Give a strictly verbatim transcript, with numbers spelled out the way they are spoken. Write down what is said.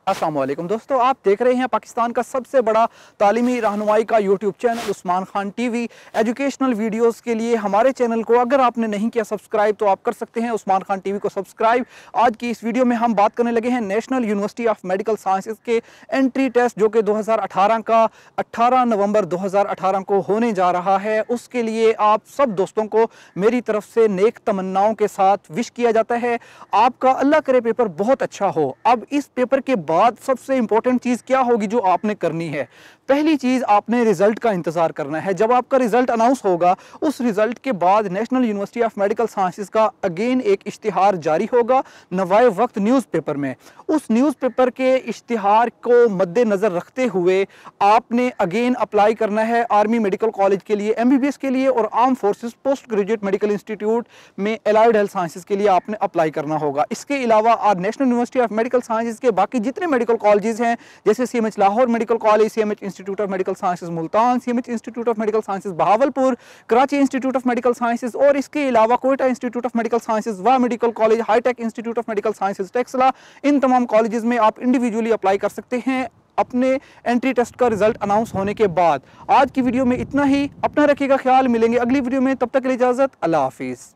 अस्सलाम वालेकुम दोस्तों, आप देख रहे हैं पाकिस्तान का सबसे बड़ा तालीमी रहनुमाई का YouTube channel Usman Khan TV. Educational videos के लिए हमारे चैनल को अगर आपने नहीं किया सब्सक्राइब तो आप कर सकते हैं उस्मान खान टीवी को सब्सक्राइब। आज की इस वीडियो में हम बात करने लगे हैं national university of medical sciences के एंट्री टेस्ट जो कि दो हज़ार अठारह का अठारह नवंबर दो हज़ार अठारह को होने जा रहा है। उसके लिए आप सब दोस्तों को मेरी तरफ से नेक तमन्नाओं के साथ विश किया जाता है। आपका अल्लाह करे पेपर बहुत अच्छा हो। अब इस पेपर के बाद सबसे इंपॉर्टेंट चीज़ क्या होगी जो आपने करनी है? पहली चीज़, आपने रिजल्ट का इंतज़ार करना है। जब आपका रिजल्ट अनाउंस होगा उस रिजल्ट के बाद national university of medical sciences का अगेन एक इश्तिहार जारी होगा नवाए वक्त न्यूज़पेपर में। उस न्यूज़पेपर के इश्तिहार को मद्देनज़र रखते हुए आपने अगेन अप्लाई करना है आर्मी मेडिकल कॉलेज के लिए, एम बी बी एस के लिए और arm forces post graduate medical institute में एलाइड हेल्थ साइंसेज के लिए आपने अप्लाई करना होगा। इसके अलावा आप national university of medical sciences के बाकी जितने मेडिकल कॉलेजेस हैं जैसे C M H Lahore medical college, C M H institute of medical sciences Multan, C M H institute of medical sciences Bahawalpur, Karachi institute of medical sciences और इसके अलावा Quetta institute of medical sciences व medical college, high tech institute of medical sciences Taxila, इन तमाम कॉलेजेस में आप individually apply कर सकते हैं अपने एंट्री टेस्ट का रिजल्ट अनाउंस होने के बाद। आज की वीडियो में इतना ही। अपना रखिएगा ख्याल, मिलेंगे अगली वीडियो में, तब तक के लिए इजाज़त, अल्लाह हाफिज़।